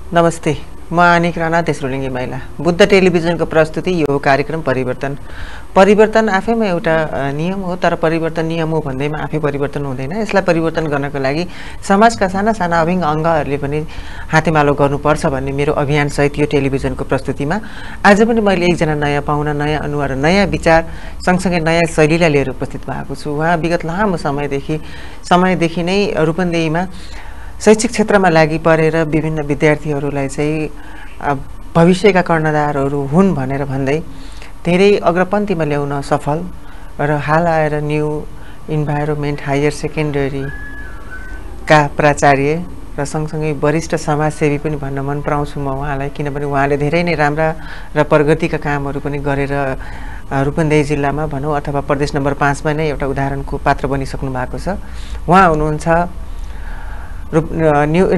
नमस्ते, म आनिक राणा तेस्रो लिङ्गी महिला। बुद्ध टेलिभिजनको प्रस्तुति यो कार्यक्रम परिवर्तन। परिवर्तन आफैमा एउटा नियम हो, तर परिवर्तन नियम हो भन्दैमा आफै परिवर्तन हुँदैन। यसलाई परिवर्तन गर्नको लागि समाजका साना साना अभिन्न अङ्गहरूले पनि हातेमालो गर्नुपर्छ भन्ने मेरो अभियान सहित यो टेलिभिजनको प्रस्तुतिमा आज पनि मैले एकजना नयाँ पाहुना, नयाँ अनुहार, नयाँ विचार सँगसँगै नयाँ शैलीलाई लिएर उपस्थित भएको छु। उहाँ विगत लामो समयदेखि नै रूपन्देहीमा शैक्षिक क्षेत्रमा लागि परेर विभिन्न विद्यार्थीहरूलाई चाहिँ भविष्यका कर्णधारहरू हुन् भनेर भन्दै धेरै अग्रपन्थीमा ल्याउन सफल र हाल आएर न्यू इन्भाइरोमेन्ट हायर सेकेन्डरीका प्राचार्य र सँगसँगै वरिष्ठ समाजसेवी पनि भन्न मन पराउँछु म उहाँलाई, किनभने उहाँले धेरै नै राम्रा र प्रगतिका कामहरू पनि गरेर रूपन्देही जिल्लामा भनौँ अथवा प्रदेश नम्बर 5 मा नै एउटा उदाहरणको पात्र बनिसक्नु भएको छ। उहाँ हुनुहुन्छ new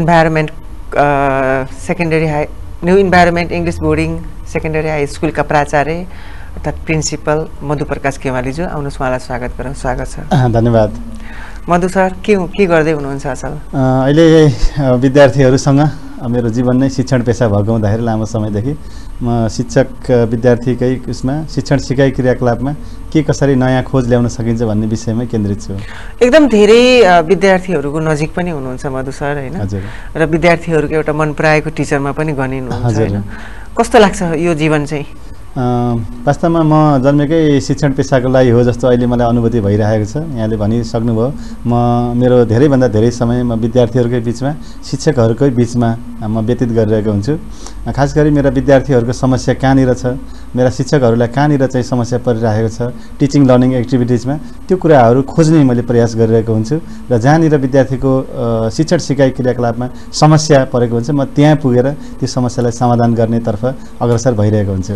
environment English boarding secondary high स्कुलका प्राचार्य अर्थात् प्रिन्सिपल मधुप्रकाश केवालीज्यू। आउनुहोस्, उहाँलाई स्वागत गरौँ। स्वागत छ। धन्यवाद। मधु सर, के गर्दै हुनुहुन्छ असल? अहिले विद्यार्थीहरूसँग मेरो जीवन नै शिक्षण पेसा भएको हुँदाखेरि लामो समयदेखि म शिक्षक विद्यार्थीकै उसमा शिक्षण सिकाइ क्रियाकलापमा के कसरी नयाँ खोज ल्याउन सकिन्छ भन्ने विषयमै केन्द्रित छु। एकदम धेरै विद्यार्थीहरूको नजिक पनि हुनुहुन्छ मधु सर, होइन? हजुर। र विद्यार्थीहरूको एउटा मन पराएको टिचरमा पनि गनिनुहुन्छ, होइन? कस्तो लाग्छ यो जीवन चाहिँ? वास्तवमा म जन्मेकै शिक्षण पेसाको लागि हो जस्तो अहिले मलाई अनुभूति भइरहेको छ। यहाँले भनिसक्नुभयो, मेरो धेरैभन्दा धेरै समय म विद्यार्थीहरूकै बिचमा, शिक्षकहरूकै बिचमा म व्यतीत गरिरहेको हुन्छु। खास गरी मेरा विद्यार्थीहरूको समस्या कहाँनिर छ, मेरा शिक्षकहरूलाई कहाँनिर चाहिँ समस्या परिरहेको छ टिचिङ लर्निङ एक्टिभिटिजमा, त्यो कुराहरू खोज्ने मैले प्रयास गरिरहेको हुन्छु। र जहाँनिर विद्यार्थीको शिक्षण सिकाइ क्रियाकलापमा समस्या परेको हुन्छ म त्यहाँ पुगेर त्यो समस्यालाई समाधान गर्नेतर्फ अग्रसर भइरहेको हुन्छु।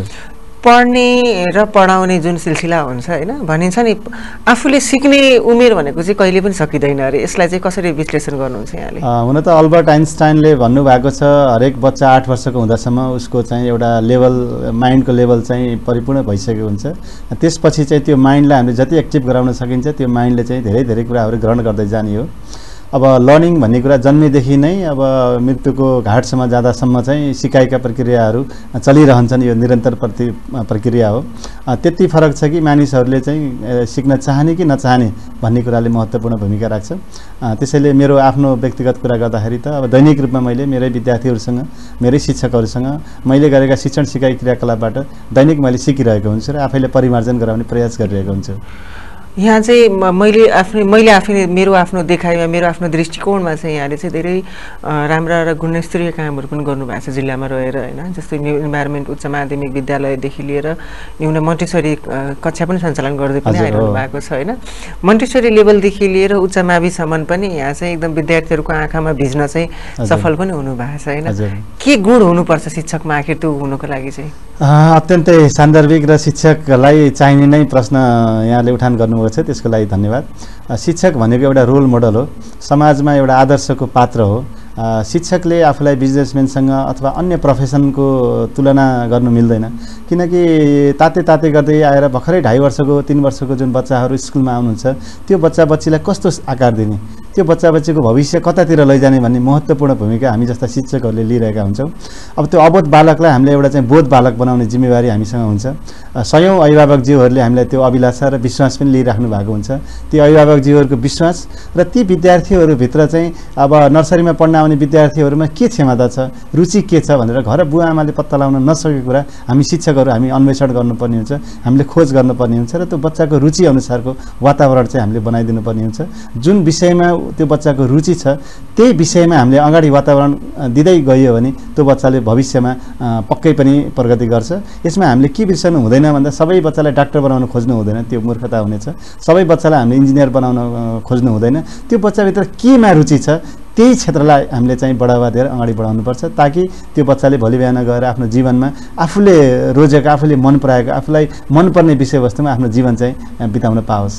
पढ्ने र पढाउने जुन सिलसिला हुन्छ, होइन, भनिन्छ नि आफूले सिक्ने उमेर भनेको चाहिँ कहिले पनि सकिँदैन अरे। यसलाई चाहिँ कसरी विश्लेषण गर्नुहुन्छ यहाँले? हुन त अल्बर्ट आइन्स्टाइनले भन्नुभएको छ हरेक बच्चा 8 वर्षको हुँदासम्म उसको चाहिँ एउटा लेभल, माइन्डको लेभल चाहिँ परिपूर्ण भइसकेको हुन्छ। त्यसपछि चाहिँ त्यो माइन्डलाई हामीले जति एक्टिभ गराउन सकिन्छ त्यो माइन्डले चाहिँ धेरै धेरै कुराहरू ग्रहण गर्दै जाने हो। अब लर्निङ भन्ने कुरा जन्मेदेखि नै अब मृत्युको घाटसम्म जाँदासम्म चाहिँ सिकाइका प्रक्रियाहरू चलिरहन्छन्। यो निरन्तर प्रक्रिया हो। त्यति फरक छ कि मानिसहरूले चाहिँ सिक्न चाहने कि नचाहने भन्ने कुराले महत्त्वपूर्ण भूमिका राख्छ। त्यसैले मेरो आफ्नो व्यक्तिगत कुरा गर्दाखेरि त अब दैनिक रूपमा मैले मेरै विद्यार्थीहरूसँग, मेरै शिक्षकहरूसँग मैले गरेका शिक्षण सिकाइ क्रियाकलापबाट दैनिक मैले सिकिरहेको हुन्छु र आफैले परिमार्जन गराउने प्रयास गरिरहेको हुन्छु। यहाँ चाहिँ मैले आफै मेरो आफ्नो देखाइमा, मेरो आफ्नो दृष्टिकोणमा चाहिँ यहाँले चाहिँ धेरै राम्रा र गुणस्तरीय कामहरू पनि गर्नुभएको छ जिल्लामा रहेर, होइन? जस्तै न्यू इन्भाइरोमेन्ट उच्च माध्यमिक विद्यालयदेखि लिएर न्यून मन्टेसरी कक्षा पनि सञ्चालन गर्दै पनि आइरहनु भएको छ, होइन? मन्टेसरी लेभलदेखि लिएर उच्च माविसम्म पनि यहाँ चाहिँ एकदम विद्यार्थीहरूको आँखामा भिज्न चाहिँ सफल पनि हुनुभएको छ, होइन? के गुण हुनुपर्छ शिक्षकमा आखिर त्यो हुनुको लागि चाहिँ? अत्यन्तै सान्दर्भिक र शिक्षकलाई चाहिने नै प्रश्न यहाँले उठान गर्नु छ, त्यसको लागि धन्यवाद। शिक्षक भनेको एउटा रोल मोडल हो, समाजमा एउटा आदर्शको पात्र हो। शिक्षकले आफूलाई बिजनेसम्यानसँग अथवा अन्य प्रोफेसनको तुलना गर्नु मिल्दैन, किनकि ताते गर्दै आएर भर्खरै 2.5 वर्षको 3 वर्षको जुन बच्चाहरू स्कुलमा आउनुहुन्छ त्यो बच्चा बच्चीलाई कस्तो आकार दिने, त्यो बच्चा बच्चीको भविष्य कतातिर लैजाने भन्ने महत्त्वपूर्ण भूमिका हामी जस्ता शिक्षकहरूले लिइरहेका हुन्छौँ। अब त्यो अबोध बालकलाई हामीले एउटा चाहिँ बोध बालक बनाउने जिम्मेवारी हामीसँग हुन्छ। सयौँ अभिभावकज्यूहरूले हामीलाई त्यो अभिलाषा र विश्वास पनि लिइराख्नु भएको हुन्छ। ती अभिभावकज्यूहरूको विश्वास र ती विद्यार्थीहरूभित्र चाहिँ अब नर्सरीमा पढ्न आउने विद्यार्थीहरूमा के क्षमता छ, रुचि के छ भनेर घर बुवा आमाले पत्ता लगाउन नसकेको कुरा हामी शिक्षकहरू हामी अन्वेषण गर्नुपर्ने हुन्छ, हामीले खोज गर्नुपर्ने हुन्छ र त्यो बच्चाको रुचि अनुसारको वातावरण चाहिँ हामीले बनाइदिनु पर्ने हुन्छ। जुन विषयमा त्यो बच्चाको रुचि छ त्यही विषयमा हामीले अगाडि वातावरण दिँदै गयो भने त्यो बच्चाले भविष्यमा पक्कै पनि प्रगति गर्छ। यसमा हामीले के बिर्सनु हुँदैन भन्दा सबै बच्चालाई डाक्टर बनाउन खोज्नु हुँदैन, त्यो मूर्खता हुनेछ। सबै बच्चालाई हामीले इन्जिनियर बनाउन खोज्नु हुँदैन। त्यो बच्चाभित्र केमा रुचि छ त्यही क्षेत्रलाई हामीले चाहिँ बढावा दिएर अगाडि बढाउनुपर्छ, ताकि त्यो बच्चाले भोलि बिहान गएर आफ्नो जीवनमा आफूले रोजेको, आफूले मन पराएको, आफूलाई मनपर्ने विषयवस्तुमा आफ्नो जीवन चाहिँ बिताउन पाओस्।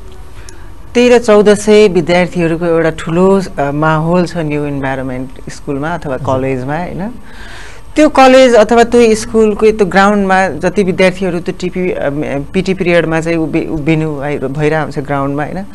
1300-1400 विद्यार्थीहरूको एउटा ठुलो माहौल छ न्यू इन्भाइरोमेन्ट स्कुलमा अथवा कलेजमा, होइन? त्यो कलेज अथवा त्यो स्कुलको त्यो ग्राउन्डमा जति विद्यार्थीहरू त्यो पिटी पिरियडमा चाहिँ उभिनु भइरहेको हुन्छ ग्राउन्डमा, होइन?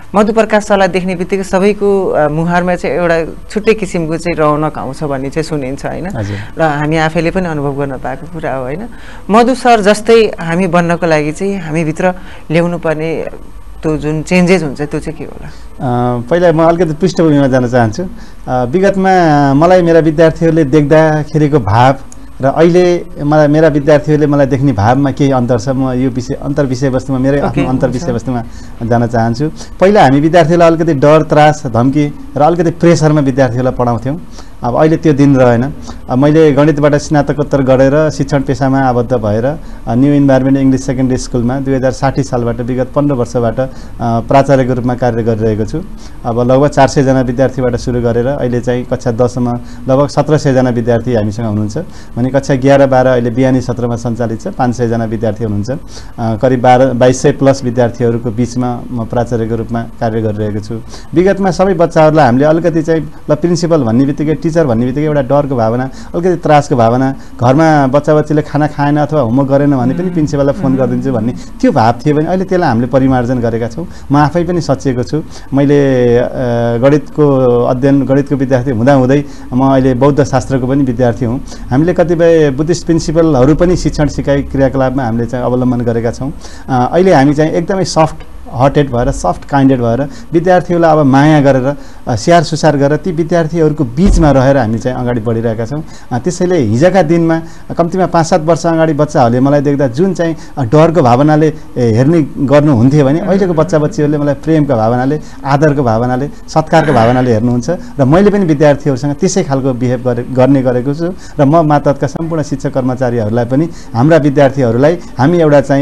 मधुप्रकाश सरलाई देख्ने बित्तिकै सबैको मुहारमा चाहिँ एउटा छुट्टै किसिमको चाहिँ रौनक आउँछ भन्ने चाहिँ सुनिन्छ होइन र हामी आफैले पनि अनुभव गर्न पाएको कुरा हो होइन मधु सर जस्तै हामी बन्नको लागि चाहिँ हामीभित्र ल्याउनु पर्ने त्यो जुन चेन्जेस हुन्छ त्यो चाहिँ के होला पहिला म अलिकति पृष्ठभूमिमा जान चाहन्छु विगतमा मलाई मेरा विद्यार्थीहरूले देख्दाखेरिको भाव र अहिले मेरा विद्यार्थीहरूले मलाई देख्ने भावमा केही अन्तर छ म यो अन्तर विषयवस्तुमा मेरै आफ्नो अन्तर विषयवस्तुमा जान चाहन्छु पहिला हामी विद्यार्थीहरूलाई अलिकति डर त्रास धम्की र अलिकति प्रेसरमा विद्यार्थीहरूलाई पढाउँथ्यौँ अब अहिले त्यो दिन रहेन मैले गणितबाट स्नातकोत्तर गरेर शिक्षण पेसामा आबद्ध भएर न्यू इन्भाइरोमेन्ट इङ्ग्लिस सेकेन्डरी स्कुलमा 2060 सालबाट विगत 15 वर्षबाट प्राचार्यको रूपमा कार्य गरिरहेको छु अब लगभग 400 जना विद्यार्थीबाट सुरु गरेर अहिले चाहिँ कक्षा 10 सम्म लगभग 1700 जना विद्यार्थी हामीसँग हुनुहुन्छ भने कक्षा 11 12 अहिले बिहानी सत्रमा सञ्चालित छ 500 जना विद्यार्थी हुनुहुन्छ करिब 2200 प्लस विद्यार्थीहरूको बीचमा म प्राचार्यको रूपमा कार्य गरिरहेको छु विगतमा सबै बच्चाहरूलाई हामीले अलिकति चाहिँ ल प्रिन्सिपल भन्ने बित्तिकै टिचर भन्ने बित्तिकै एउटा डरको भावना अलिकति त्रासको भावना घरमा बच्चाबच्चीले खाना खाएन अथवा होमवर्क गरेन भने पनि प्रिन्सिपललाई फोन गरिदिन्छु भन्ने त्यो भाव थियो भने अहिले त्यसलाई हामीले परिमार्जन गरेका छौँ म आफै पनि सचेको छु मैले गणितको विद्यार्थी हुँदाहुँदै म अहिले बौद्ध शास्त्रको पनि विद्यार्थी हुँ हामीले कतिपय बुद्धिस्ट प्रिन्सिपलहरू पनि शिक्षण सिकाइ क्रियाकलापमा हामीले चाहिँ अवलम्बन गरेका छौँ अहिले हामी चाहिँ एकदमै सफ्ट हर्टेड भएर सफ्ट काइन्डेड भएर विद्यार्थीहरूलाई अब माया गरेर स्याहार सुसार गरेर ती विद्यार्थीहरूको बीचमा रहेर हामी चाहिँ अगाडि बढिरहेका छौँ त्यसैले हिजोका दिनमा कम्तीमा 5-7 वर्ष अगाडि बच्चाहरूले मलाई देख्दा जुन चाहिँ डरको भावनाले हेर्ने गर्नुहुन्थ्यो भने अहिलेको बच्चा बच्चीहरूले मलाई प्रेमको भावनाले आदरको भावनाले सत्कारको भावनाले हेर्नुहुन्छ र मैले पनि विद्यार्थीहरूसँग त्यसै खालको बिहेभ गर्ने गरेको छु र म मातहतका सम्पूर्ण शिक्षक कर्मचारीहरूलाई पनि हाम्रा विद्यार्थीहरूलाई हामी एउटा चाहिँ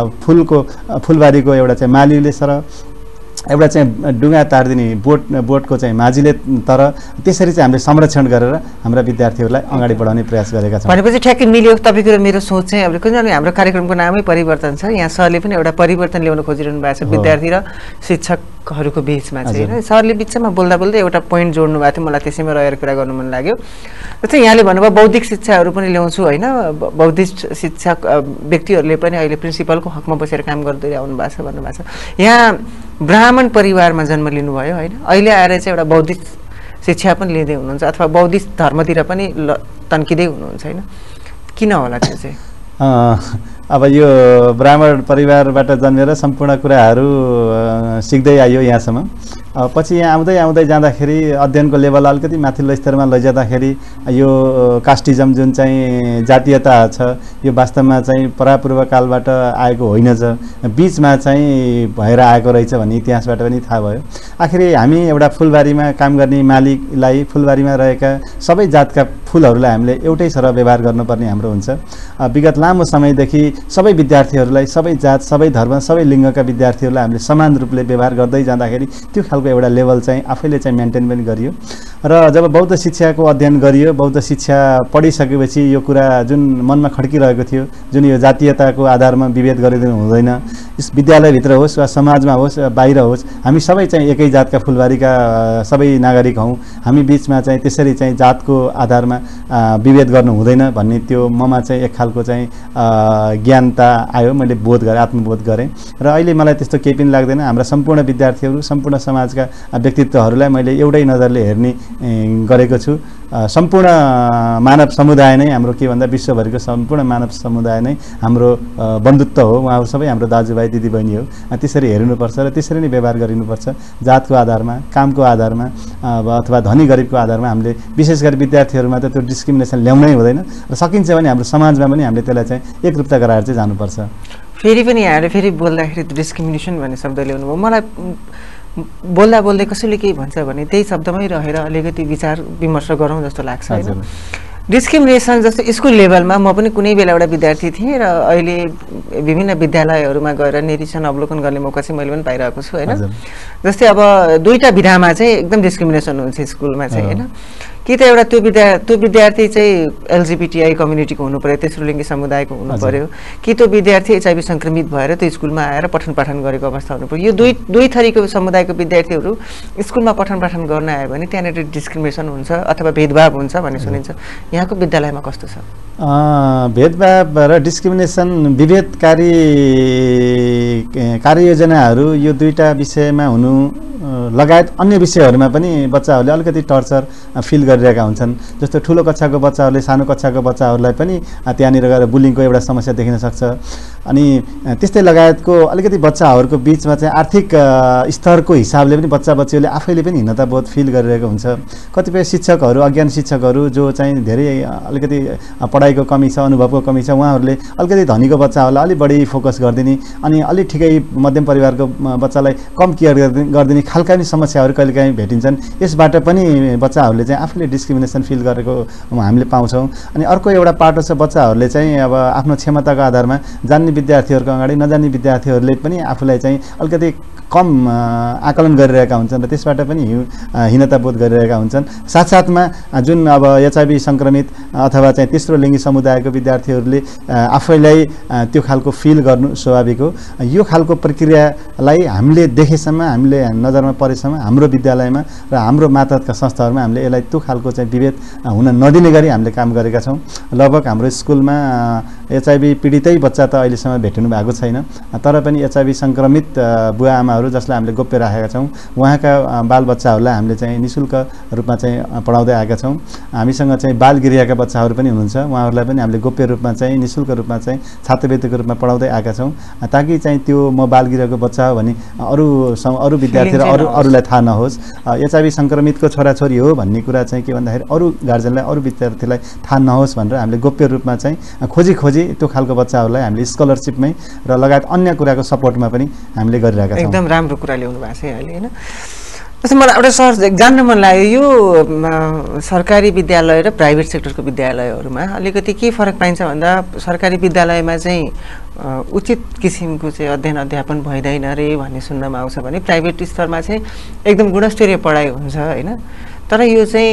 फुलबारीको एउटा चाहिँ माली एउटा चाहिँ डुङ्गा तार्दिने बोटको चाहिँ माझीले तर त्यसरी चाहिँ हामीले संरक्षण गरेर हाम्रा विद्यार्थीहरूलाई अगाडि बढाउने प्रयास गरेका छौँ भनेपछि ठ्याक्कै मिल्यो तपाईको र मेरो सोच चाहिँ अब किनभने हाम्रो कार्यक्रमको नामै परिवर्तन छ यहाँ सरले पनि एउटा परिवर्तन ल्याउन खोजिरहनु भएको छ विद्यार्थी र शिक्षकहरूको बीचमा चाहिँ हैन सरले बिचमा बोल्दा बोल्दै एउटा पोइन्ट जोड्नु भएको थियो मलाई त्यसैमा रहेर कुरा गर्नु मन लाग्यो जस्तै यहाँले भन्नुभयो बौद्धिक शिक्षाहरू पनि ल्याउँछु हैन बौद्धिक शिक्षक व्यक्तिहरूले पनि अहिले प्रिन्सिपलको हकमा बसेर काम गर्दै आउनु भएको छ भन्नुभएको छ यहाँ ब्राह्मण परिवारमा जन्म लिनुभयो हैन अहिले आएर चाहिँ एउटा बौद्धिक शिक्षा पनि लिँदै हुनुहुन्छ अथवा बौद्धिक धर्मतिर पनि तन्किँदै हुनुहुन्छ हैन किन होला त्यो चाहिँ अब यो ब्राह्मण परिवारबाट जन्मेर सम्पूर्ण कुराहरू सिक्दै आयो यहाँसम्म पछि यहाँ आउँदै जाँदाखेरि अध्ययनको लेभल अलिकति माथिल्लो स्तरमा लैजाँदाखेरि यो कास्टिजम जुन चाहिँ जातीयता छ यो वास्तवमा चाहिँ परापूर्व कालबाट आएको होइन बीचमा चाहिँ भएर आएको रहेछ भन्ने इतिहासबाट पनि थाहा भयो आखिरी हामी एउटा फुलबारीमा काम गर्ने मालिकलाई फुलबारीमा रहेका सबै जातका फुलहरूलाई हामीले एउटै सरह व्यवहार गर्नुपर्ने हाम्रो हुन्छ विगत लामो समयदेखि सबै विद्यार्थीहरूलाई सबै जात सबै धर्म सबै लिङ्गका विद्यार्थीहरूलाई हामीले समान रूपले व्यवहार गर्दै जाँदाखेरि त्यो खालको एउटा लेभल चाहिँ आफैले चाहिँ मेन्टेन पनि गरियो र जब बौद्ध शिक्षाको अध्ययन गरियो बौद्ध शिक्षा पढिसकेपछि यो कुरा जुन मनमा खड्किरहेको थियो जुन यो जातीयताको आधारमा विभेद गरिदिनु हुँदैन यस विद्यालयभित्र होस् वा समाजमा होस् बाहिर होस् हामी सबै चाहिँ एकै जातका फुलबारीका सबै नागरिक हौँ हामी बीचमा चाहिँ त्यसरी चाहिँ जातको आधारमा विभेद गर्नु हुँदैन भन्ने त्यो ममा चाहिँ एक खालको चाहिँ ज्ञानता आयो मैले बोध गरेँ आत्मबोध गरेँ र अहिले मलाई त्यस्तो केही पनि लाग्दैन हाम्रा सम्पूर्ण विद्यार्थीहरू सम्पूर्ण समाजका व्यक्तित्वहरूलाई मैले एउटै नजरले हेर्ने गरेको छु सम्पूर्ण मानव समुदाय नै हाम्रो के भन्दा विश्वभरिको सम्पूर्ण मानव समुदाय नै हाम्रो बन्धुत्व हो उहाँहरू सबै हाम्रो दाजुभाइ दिदीबहिनी हो त्यसरी हेर्नुपर्छ र त्यसरी नै व्यवहार गरिनुपर्छ जातको आधारमा कामको आधारमा अथवा धनी गरिबको आधारमा हामीले विशेष गरी विद्यार्थीहरूमा त त्यो डिस्क्रिमिनेसन ल्याउनै हुँदैन र सकिन्छ भने हाम्रो समाजमा पनि हामीले त्यसलाई चाहिँ एकरूपता गराएर चाहिँ जानुपर्छ फेरि पनि यहाँले फेरि बोल्दाखेरि डिस्क्रिमिनेसन भन्ने शब्द ल्याउनु भयो मलाई बोल्दा बोल्दै कसैले के भन्छ भने त्यही शब्दमै रहेर अलिकति विचार विमर्श गरौँ जस्तो लाग्छ हैन डिस्क्रिमिनेसन जस्तो स्कुल लेभलमा म पनि कुनै बेला एउटा विद्यार्थी थिएँ र अहिले विभिन्न विद्यालयहरूमा गएर निरीक्षण अवलोकन गर्ने मौका चाहिँ मैले पनि पाइरहेको छु हैन जस्तै अब दुईटा विधामा चाहिँ एकदम डिस्क्रिमिनेसन हुन्छ स्कुलमा चाहिँ हैन कि त एउटा त्यो विद्यार्थी चाहिँ एलजीबीटीआई कम्युनिटीको हुनु पर्यो, तेस्रो लिङ्गी समुदायको हुनु पर्यो, कि त्यो विद्यार्थी एचआईभी संक्रमित भएर त्यो स्कुलमा आएर पठन पाठन गरेको अवस्था हुनु पर्यो। यो दुई थरीको समुदायको विद्यार्थीहरू स्कुलमा पठन पाठन गर्न आयो भने त्यहाँनिर डिस्क्रिमिनेसन हुन्छ अथवा भेदभाव हुन्छ भन्ने सुनिन्छ। यहाँको विद्यालयमा कस्तो छ? भेदभाव र डिस्क्रिमिनेसन विभेदकारी कार्ययोजनाहरू यो दुईटा विषयमा हुनु लगायत अन्य विषयहरूमा पनि बच्चाहरूले अलिकति टर्चर फिल गरिरहेका हुन्छन्। जस्तो ठुलो कक्षाको बच्चाहरूले सानो कक्षाको बच्चाहरूलाई पनि त्यहाँनिर गएर बुलिङको एउटा समस्या देखिन सक्छ। अनि त्यस्तै लगायतको अलिकति बच्चाहरूको बिचमा चाहिँ आर्थिक स्तरको हिसाबले पनि बच्चा बच्चीहरूले आफैले पनि हीनताबोध फिल गरिरहेको हुन्छ। कतिपय शिक्षकहरू, अज्ञान शिक्षकहरू जो चाहिँ धेरै अलिकति पढाइको कमी छ, अनुभवको कमी छ, उहाँहरूले अलिकति धनीको बच्चाहरूलाई अलिक बढी फोकस गरिदिने अनि अलिक ठिकै मध्यम परिवारको बच्चालाई कम केयर गरिदिने खालका पनि समस्याहरू कहिलेकाहीँ भेटिन्छन्। यसबाट पनि बच्चाहरूले चाहिँ आफूले डिस्क्रिमिनेसन फिल गरेको हामीले पाउँछौँ। अनि अर्को एउटा पाटो छ, बच्चाहरूले चाहिँ अब आफ्नो क्षमताको आधारमा जान्ने विद्यार्थीहरूको अगाडि नजान्ने विद्यार्थीहरूले पनि आफूलाई चाहिँ अलिकति कम आकलन गरिरहेका हुन्छन् र त्यसबाट पनि हीनताबोध गरिरहेका हुन्छन्। साथसाथमा जुन अब एचआईभी सङ्क्रमित अथवा चाहिँ तेस्रो लिङ्गी समुदायको विद्यार्थीहरूले आफैलाई त्यो खालको फिल गर्नु स्वाभाविक हो। यो खालको प्रक्रियालाई हामीले देखेसम्म, हामीले नजरमा परेसम्म हाम्रो विद्यालयमा र हाम्रो मातहतका संस्थाहरूमा हामीले यसलाई त्यो खालको चाहिँ विभेद हुन नदिने गरी हामीले काम गरेका छौँ। लगभग हाम्रो स्कुलमा एचआईभी पीडितै बच्चा त अहिलेसम्म भेटिनु भएको छैन, तर पनि एचआईभी सङ्क्रमित बुवा आमाहरू जसलाई हामीले गोप्य राखेका छौँ उहाँका बालबच्चाहरूलाई हामीले चाहिँ निःशुल्क रूपमा चाहिँ पढाउँदै आएका छौँ। हामीसँग चाहिँ बाल गृहका बच्चाहरू पनि हुनुहुन्छ, उहाँहरूलाई पनि हामीले गोप्य रूपमा चाहिँ निःशुल्क रूपमा चाहिँ छात्रवृत्तिको रूपमा पढाउँदै आएका छौँ, ताकि चाहिँ त्यो म बाल गृहको बच्चा हो भने अरू विद्यार्थी र अरूलाई थाहा नहोस्। एचआईभी सङ्क्रमितको छोराछोरी हो भन्ने कुरा चाहिँ के भन्दाखेरि अरू गार्जेनलाई, अरू विद्यार्थीलाई थाहा नहोस् भनेर हामीले गोप्य रूपमा चाहिँ खोजी त्यो खालको बच्चाहरूलाई हामीले स्कलरसिपमै र लगायत अन्य कुराको सपोर्टमा पनि हामीले गरिरहेका छौँ। एकदम राम्रो कुरा ल्याउनु भएको छ अहिले, होइन? जस्तो मलाई एउटा सर जान्न मन लाग्यो, यो सरकारी विद्यालय र प्राइभेट सेक्टरको विद्यालयहरूमा अलिकति के फरक पाइन्छ भन्दा सरकारी विद्यालयमा चाहिँ उचित किसिमको चाहिँ अध्ययन अध्यापन भइँदैन रे भन्ने सुन्नमा आउँछ भने प्राइभेट स्तरमा चाहिँ एकदम गुणस्तरीय पढाइ हुन्छ, होइन? तर यो चाहिँ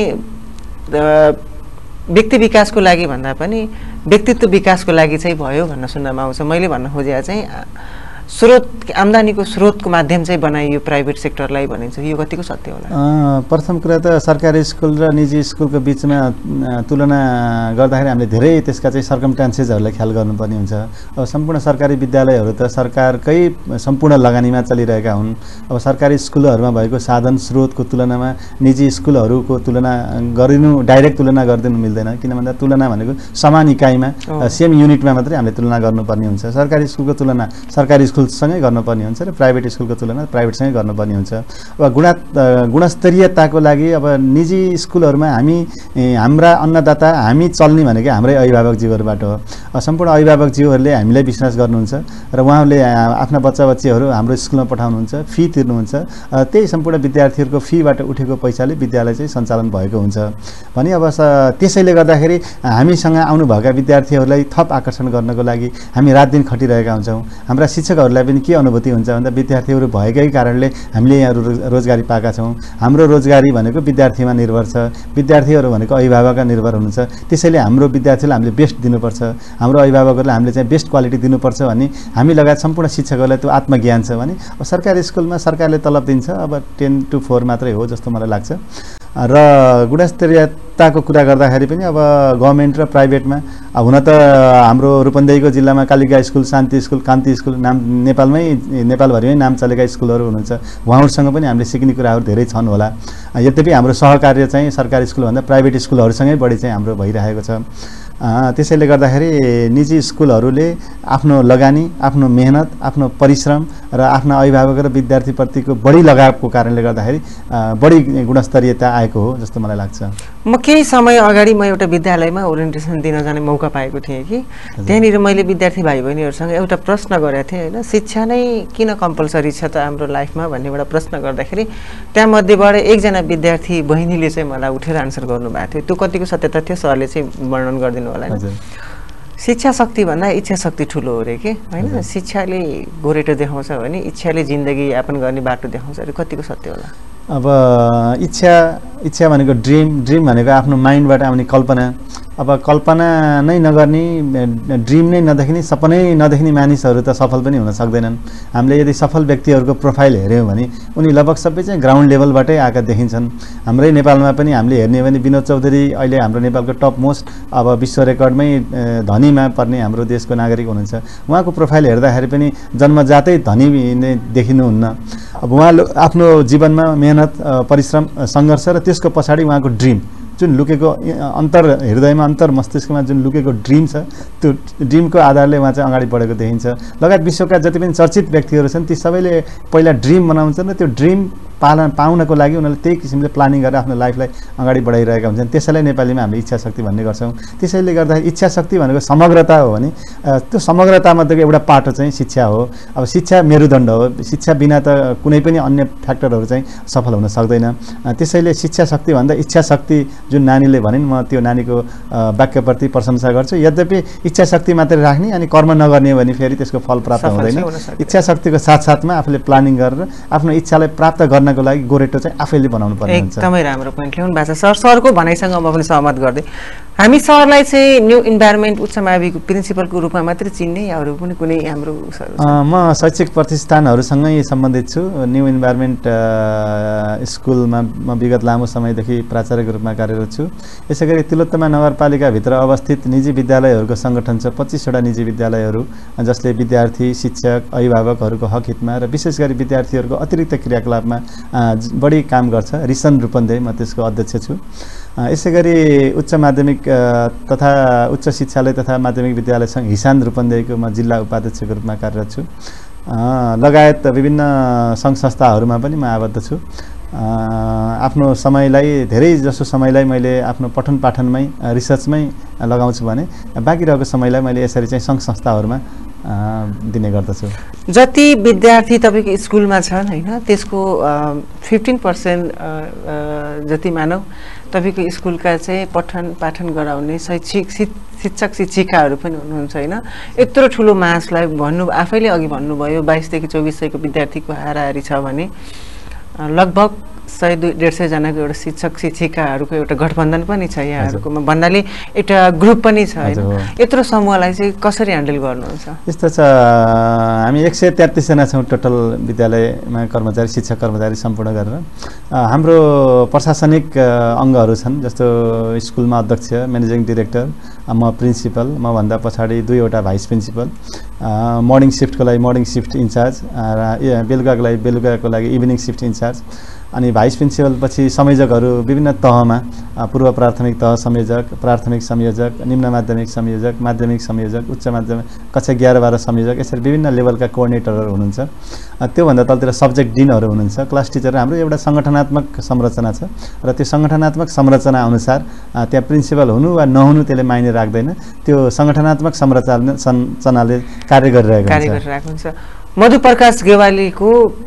व्यक्ति विकासको लागि भन्दा पनि व्यक्तित्व विकासको लागि चाहिँ भयो भन्न सुन्नमा आउँछ। मैले भन्न खोजेको चाहिँ स्रोत, आम्दानीको स्रोतको माध्यम चाहिँ बनाइयो प्राइभेट सेक्टरलाई भनिन्छ, यो कतिको सत्य होला? प्रथम कुरा त सरकारी स्कुल र निजी स्कुलको बिचमा तुलना गर्दाखेरि हामीले धेरै त्यसका चाहिँ सर्कमस्टान्सेसहरूलाई ख्याल गर्नुपर्ने हुन्छ। अब सम्पूर्ण सरकारी विद्यालयहरू त सरकारकै सम्पूर्ण लगानीमा चलिरहेका हुन्। अब सरकारी स्कुलहरूमा भएको साधन स्रोतको तुलनामा निजी स्कुलहरूको तुलना डाइरेक्ट तुलना गरिदिनु मिल्दैन, किन भन्दा तुलना भनेको समान इकाइमा सेम युनिटमा मात्रै हामीले तुलना गर्नुपर्ने हुन्छ। सरकारी स्कुलको तुलना सरकारी स्कुलसँगै गर्नुपर्ने हुन्छ र प्राइभेट स्कुलको तुलना प्राइभेटसँगै गर्नुपर्ने हुन्छ। अब गुणस्तरीयताको लागि अब निजी स्कुलहरूमा हाम्रा अन्नदाता हामी चल्ने भनेको हाम्रै अभिभावकज्यूहरूबाट हो। सम्पूर्ण अभिभावकज्यूहरूले हामीलाई विश्वास गर्नुहुन्छ र उहाँहरूले आफ्ना बच्चा बच्चीहरू हाम्रो स्कुलमा पठाउनुहुन्छ, फी तिर्नुहुन्छ, त्यही सम्पूर्ण विद्यार्थीहरूको फीबाट उठेको पैसाले विद्यालय चाहिँ सञ्चालन भएको हुन्छ भने अब त्यसैले गर्दाखेरि हामीसँग आउनुभएका विद्यार्थीहरूलाई थप आकर्षण गर्नको लागि हामी रात दिन खटिरहेका हुन्छौँ। हाम्रा शिक्षकहरूलाई पनि के अनुभूति हुन्छ भन्दा विद्यार्थीहरू भएकै कारणले हामीले यहाँ रोजगारी पाएका छौँ। हाम्रो रोजगारी भनेको विद्यार्थीमा निर्भर छ, विद्यार्थीहरू भनेको अभिभावकमा निर्भर हुनुहुन्छ। त्यसैले हाम्रो विद्यार्थीलाई हामीले बेस्ट दिनुपर्छ, हाम्रो अभिभावकहरूलाई हामीले चाहिँ बेस्ट क्वालिटी दिनुपर्छ भन्ने हामी लगायत सम्पूर्ण शिक्षकहरूलाई त्यो आत्मज्ञान छ भने अब सरकारी स्कुलमा सरकारले तलब दिन्छ, अब 10 to 4 मात्रै हो जस्तो मलाई लाग्छ। र गुणस्तरीयताको कुरा गर्दाखेरि पनि अब गभर्मेन्ट र प्राइभेटमा हुन त हाम्रो रूपन्देहीको जिल्लामा Kalika school, Shanti school, Kanti school नेपालभरिमै नाम चलेका स्कुलहरू हुनुहुन्छ, उहाँहरूसँग पनि हामीले सिक्ने कुराहरू धेरै छन् होला। यद्यपि हाम्रो सहकार्य चाहिँ सरकारी स्कुलभन्दा प्राइभेट स्कुलहरूसँगै बढी चाहिँ हाम्रो भइरहेको छ। त्यसैले गर्दाखेरि निजी स्कुलहरूले आफ्नो लगानी, आफ्नो मेहनत, आफ्नो परिश्रम र आफ्ना अभिभावक र विद्यार्थीप्रतिको बढी लगावको कारणले गर्दाखेरि बढी गुणस्तरीयता आएको हो जस्तो मलाई लाग्छ। म केही समय अगाडि म एउटा विद्यालयमा ओरिएन्टेसन दिन जाने मौका पाएको थिएँ कि त्यहाँनिर मैले विद्यार्थी भाइ बहिनीहरूसँग एउटा प्रश्न गरेको थिएँ, होइन? शिक्षा नै किन कम्पलसरी छ त हाम्रो लाइफमा भन्ने एउटा प्रश्न गर्दाखेरि त्यहाँमध्येबाट एकजना विद्यार्थी बहिनीले चाहिँ मलाई उठेर आन्सर गर्नुभएको थियो। त्यो कतिको सत्यता थियो सरले चाहिँ वर्णन गरिदिनु होला नि? शिक्षा शक्ति भन्दा इच्छा शक्ति ठुलो हो रे के, होइन? शिक्षाले गोरेटो देखाउँछ भने इच्छाले जिन्दगी यापन गर्ने बाटो देखाउँछ अरे, कतिको सत्य होला? अब इच्छा भनेको ड्रिम भनेको आफ्नो माइन्डबाट आउने कल्पना। अब कल्पना नै नगर्ने, ड्रिम नै नदेख्ने, सपनै नदेख्ने मानिसहरू त सफल पनि हुन सक्दैनन्। हामीले यदि सफल व्यक्तिहरूको प्रोफाइल हेऱ्यौँ भने उनी लगभग सबै चाहिँ ग्राउन्ड लेभलबाटै आएका देखिन्छन्। हाम्रै नेपालमा पनि हामीले हेर्ने हो भने विनोद चौधरी अहिले हाम्रो नेपालको टप मोस्ट अब विश्व रेकर्डमै धनीमा पर्ने हाम्रो देशको नागरिक हुनुहुन्छ। उहाँको प्रोफाइल हेर्दाखेरि पनि जन्मजातै धनी नै देखिनुहुन्न। अब उहाँले आफ्नो जीवनमा मेहनत, परिश्रम, सङ्घर्ष र त्यसको पछाडि उहाँको ड्रिम, जुन लुकेको अन्तर हृदयमा, अन्तर मस्तिष्कमा जुन लुकेको ड्रिम छ, त्यो ड्रिमको आधारले उहाँ चाहिँ अगाडि बढेको देखिन्छ। लगायत विश्वका जति पनि चर्चित व्यक्तिहरू छन् ती सबैले पहिला ड्रिम बनाउँछन् र त्यो ड्रिम पाउनको लागि उनीहरूले त्यही किसिमले प्लानिङ गरेर आफ्नो लाइफलाई अगाडि बढाइरहेका हुन्छन्। त्यसैलाई नेपालीमा हामीले इच्छा शक्ति भन्ने गर्छौँ। त्यसैले गर्दाखेरि इच्छा शक्ति भनेको समग्रता हो भने त्यो समग्रतामध्येको एउटा पाटो चाहिँ शिक्षा हो। अब शिक्षा मेरुदण्ड हो, शिक्षा बिना त कुनै पनि अन्य फ्याक्टरहरू चाहिँ सफल हुन सक्दैन। त्यसैले शिक्षा शक्ति भन्दा इच्छा शक्ति जुन नानीले भनिन्, म त्यो नानीको वाक्यप्रति प्रशंसा गर्छु। यद्यपि इच्छा शक्ति मात्रै राख्ने अनि कर्म नगर्ने हो भने फेरि त्यसको फल प्राप्त हुँदैन। इच्छा शक्तिको साथसाथमा आफूले प्लानिङ गरेर आफ्नो इच्छालाई प्राप्त गर्नको लागि गोरेटो चाहिँ आफैले बनाउनु पर्ने हुन्छ। एकदमै राम्रो पोइन्ट ल्याउनु भएको छ सरको भनाइसँग म पनि सहमत गर्दै। हामी सरलाई चाहिँ न्यू इन्भाइरोमेन्ट उच्च माविको प्रिन्सिपलको रूपमा मात्रै चिन्ने या अरू पनि कुनै हाम्रो म शैक्षिक प्रतिष्ठानहरूसँगै सम्बन्धित छु। न्यू इन्भाइरोमेन्ट स्कुलमा म विगत लामो समयदेखि प्राचार्यको रूपमा कार्यरत छु। यसै गरी तिलोत्तमा नगरपालिकाभित्र अवस्थित निजी विद्यालयहरूको सङ्गठन छ, 25वटा निजी विद्यालयहरू, जसले विद्यार्थी, शिक्षक, अभिभावकहरूको हक हितमा र विशेष गरी विद्यार्थीहरूको अतिरिक्त क्रियाकलापमा बढी काम गर्छ। रिसन रूपन्देही म त्यसको अध्यक्ष छु। यसै गरी उच्च माध्यमिक तथा उच्च शिक्षालय तथा माध्यमिक विद्यालय सङ्घ हिसान रूपन्देहीको म जिल्ला उपाध्यक्षको रूपमा कार्यरत छु। लगायत विभिन्न सङ्घ संस्थाहरूमा पनि म आबद्ध छु। आफ्नो समयलाई, धेरै जसो समयलाई मैले आफ्नो पठन पाठनमै, रिसर्चमै लगाउँछु भने बाँकी रहेको समयलाई मैले यसरी चाहिँ सङ्घ संस्थाहरूमा दिने गर्दछु। जति विद्यार्थी तपाईँको स्कुलमा छन् होइन, त्यसको 15% जति मानौ तपाईँको स्कुलका चाहिँ पठन पाठन गराउने शिक्षक शिक्षिकाहरू पनि हुनुहुन्छ होइन। यत्रो ठुलो मासलाई आफैले अघि भन्नुभयो 22 देखि 24 सयको विद्यार्थीको हाराहारी छ भने लगभग 100-150 जनाको एउटा शिक्षक शिक्षिकाहरूको एउटा गठबन्धन पनि छ यहाँहरूकोमा भन्नाले एउटा ग्रुप पनि छ होइन। यत्रो समूहलाई चाहिँ कसरी ह्यान्डल गर्नुहुन्छ? यस्तो छ, हामी 133 जना छौँ टोटल विद्यालयमा कर्मचारी, शिक्षक कर्मचारी सम्पूर्ण गरेर। हाम्रो प्रशासनिक अङ्गहरू छन्, जस्तो स्कुलमा अध्यक्ष, म्यानेजिङ डिरेक्टर, म प्रिन्सिपल, मभन्दा पछाडि 2वटा भाइस प्रिन्सिपल, मर्निङ सिफ्टको लागि मर्निङ सिफ्ट इन्चार्ज, बेलुकाको लागि इभिनिङ सिफ्ट इन्चार्ज, अनि भाइस प्रिन्सिपल पछि संयोजकहरू विभिन्न तहमा, पूर्व प्राथमिक तह संयोजक, प्राथमिक संयोजक, निम्न माध्यमिक संयोजक, माध्यमिक संयोजक, उच्च माध्यमिक कक्षा 11-12 संयोजक, यसरी विभिन्न लेभलका कोअर्डिनेटरहरू हुनुहुन्छ। त्योभन्दा तलतिर सब्जेक्ट डिनहरू हुनुहुन्छ, क्लास टिचर। हाम्रो एउटा सङ्गठनात्मक संरचना छ र त्यो सङ्गठनात्मक संरचना अनुसार त्यहाँ प्रिन्सिपल हुनु वा नहुनु त्यसले मायने राख्दैन। त्यो सङ्गठनात्मक संरचनाले कार्य गरिरहेको हुन्छ। मधुप्रकाश गेवालीको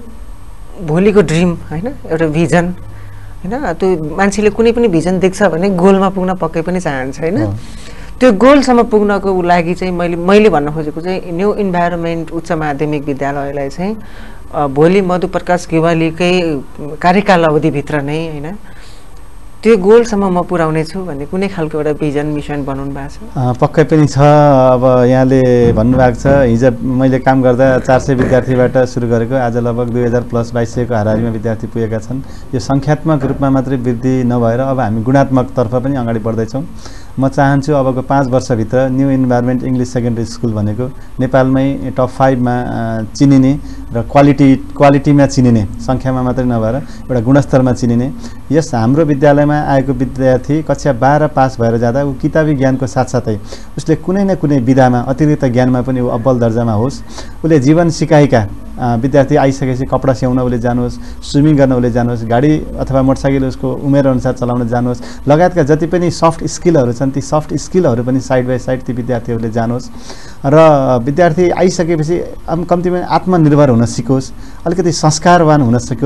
भोलिको ड्रिम होइन, एउटा भिजन होइन, त्यो मान्छेले कुनै पनि भिजन देख्छ भने गोलमा पुग्न पक्कै पनि चाहन्छ होइन। त्यो गोलसम्म पुग्नको लागि चाहिँ मैले भन्न खोजेको चाहिँ न्यू इन्भाइरोमेन्ट उच्च माध्यमिक विद्यालयलाई चाहिँ भोलि मधुप्रकाश गेवालीकै कार्यकाल अवधिभित्र नै होइन त्यो गोलसम्म म पुर्याउने छु भन्ने कुनै खालको एउटा भिजन मिसन बनाउनु भएको छ? पक्कै पनि छ। अब यहाँले भन्नुभएको छ हिजो मैले काम गर्दा 400 विद्यार्थीबाट सुरु गरेको, आज लगभग 2000+ 2200को हाराहारीमा विद्यार्थी पुगेका छन्। यो सङ्ख्यात्मक रूपमा मात्रै वृद्धि नभएर अब हामी गुणात्मकतर्फ पनि अगाडि बढ्दैछौँ। म चाहन्छु अबको 5 वर्षभित्र new environment English secondary school भनेको नेपालमै टप 5 मा चिनिने र क्वालिटीमा चिनिने, सङ्ख्यामा मात्रै नभएर एउटा गुणस्तरमा चिनिने। यस हाम्रो विद्यालयमा आएको विद्यार्थी कक्षा 12 पास भएर जाँदा ऊ किताबी ज्ञानको साथसाथै उसले कुनै न कुनै विधामा अतिरिक्त ज्ञानमा पनि ऊ अब्बल दर्जामा होस्। उसले जीवन सिकाइका विद्यार्थी आइसकेपछि कपडा स्याउन उसले जानुहोस्, स्विमिङ गर्न उसले जानुहोस्, गाडी अथवा मोटरसाइकल उसको उमेरअनुसार चलाउन जानुहोस्, लगायतका जति पनि सफ्ट स्किलहरू छन् ती सफ्ट स्किलहरू पनि साइड बाई साइड ती विद्यार्थीहरूले जानोस्। र विद्यार्थी आइसकेपछि कम्तीमा आत्मनिर्भर हुन सिकोस्, अलिकति संस्कारवान हुन सिकोस्,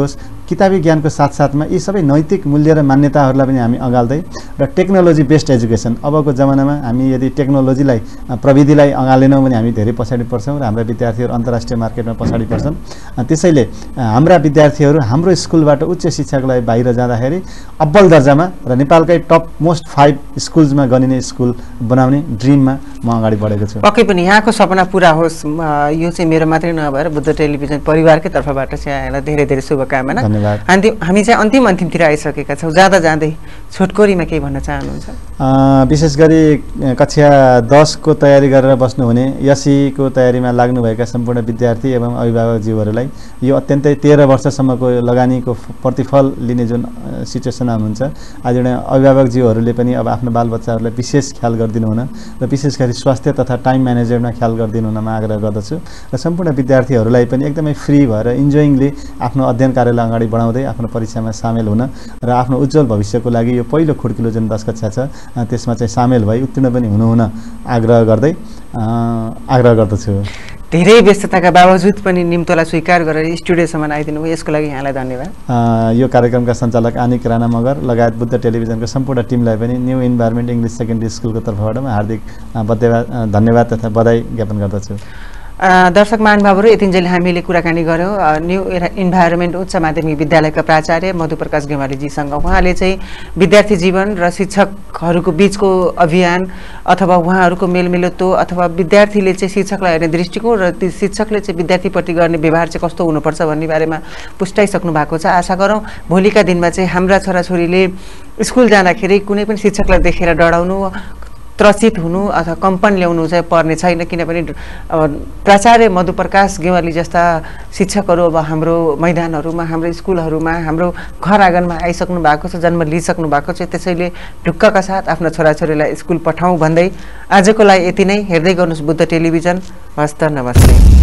किताबी ज्ञानको साथसाथमा यी सबै नैतिक मूल्य र मान्यताहरूलाई पनि हामी अगाल्दै र टेक्नोलोजी बेस्ड एजुकेसन अबको जमानामा हामी यदि टेक्नोलोजीलाई प्रविधिलाई अगालेनौँ भने हामी धेरै पछाडि पर्छौँ र हाम्रा विद्यार्थीहरू अन्तर्राष्ट्रिय मार्केटमा पछाडि पर्छन्। त्यसैले हाम्रा विद्यार्थीहरू हाम्रो स्कुलबाट उच्च शिक्षाको लागि बाहिर जाँदाखेरि अब्बल दर्जामा र नेपालकै टप मोस्ट 5 स्कुल्समा गनिने स्कुल बनाउने ड्रिममा म अगाडि बढेको छु। पक्कै पनि यहाँको सपना पुरा होस्। यो चाहिँ मेरो मात्रै नभएर बुद्ध टेलिभिजन परिवारकै तर्फबाट चाहिँ यहाँलाई धेरै धेरै शुभकामना। धन्यवाद। हामी चाहिँ अन्तिमतिर आइसकेका छौँ। जाँदै छोटकोरीमा केही भन्न चाहनुहुन्छ? विशेष गरी कक्षा 10 को तयारी गरेर बस्नुहुने एसईको तयारीमा लाग्नुभएका सम्पूर्ण विद्यार्थी एवं अभिभावकज्यूहरूलाई यो अत्यन्तै 13 वर्षसम्मको लगानीको प्रतिफल लिने जुन सिचुएसनमा हुनुहुन्छ, आज अभिभावकज्यूहरूले पनि अब आफ्नो बालबच्चाहरूलाई विशेष ख्याल गरिदिनु हुन र विशेष गरी स्वास्थ्य तथा टाइम म्यानेजमेन्टमा ख्याल गरिदिनु हुनमा आग्रह गर्दछु र सम्पूर्ण विद्यार्थीहरूलाई पनि एकदमै फ्री भएर इन्जोइङली आफ्नो अध्ययन कार्यलाई अगाडि बढाउँदै आफ्नो परीक्षामा सामेल हुन र आफ्नो उज्जवल भविष्यको लागि यो पहिलो खुड्किलो जुन 10 कक्षा छ त्यसमा चाहिँ सामेल भई उत्तीर्ण पनि हुन आग्रह गर्दछु। धेरै व्यस्तताका बावजुद पनि निम्तोलाई स्वीकार गरेर स्टुडियोसम्म आइदिनु भयो, यसको लागि यहाँलाई धन्यवाद। यो कार्यक्रमका सञ्चालक आनिक राणा मगर लगायत बुद्ध टेलिभिजनको सम्पूर्ण टिमलाई पनि न्यू इन्भाइरोमेन्ट इङ्ग्लिस सेकेन्डरी स्कुलको तर्फबाट म हार्दिक धन्यवाद तथा बधाई ज्ञापन गर्दछु। दर्शक महानुभावहरू, यतिन्जेल हामीले कुराकानी गऱ्यौँ न्यू इन्भाइरोमेन्ट उच्च माध्यमिक विद्यालयका प्राचार्य मधुप्रकाश गेवालीजीसँग। उहाँले चाहिँ विद्यार्थी जीवन र शिक्षकहरूको बिचको अभियान अथवा उहाँहरूको मेलमिलत्व अथवा विद्यार्थीले चाहिँ शिक्षकलाई हेर्ने दृष्टिकोण र शिक्षकले चाहिँ विद्यार्थीप्रति गर्ने व्यवहार चाहिँ कस्तो हुनुपर्छ भन्ने बारेमा पुष्टाइसक्नु भएको छ। आशा गरौँ भोलिका दिनमा चाहिँ हाम्रा छोराछोरीले स्कुल जाँदाखेरि कुनै पनि शिक्षकलाई देखेर डराउनु, त्रसित हुनु अथवा कम्पन ल्याउनु चाहिँ पर्ने छैन, किनभने प्राचार्य मधुप्रकाश गेवाली जस्ता शिक्षकहरू अब हाम्रो मैदानहरूमा, हाम्रो स्कुलहरूमा, हाम्रो घर आँगनमा आइसक्नु भएको छ, जन्म लिइसक्नु भएको छ। त्यसैले ढुक्कका साथ आफ्नो छोराछोरीलाई स्कुल पठाउँ भन्दै आजको लागि यति नै। हेर्दै गर्नुहोस् बुद्ध टेलिभिजन। हस्त नमस्ते।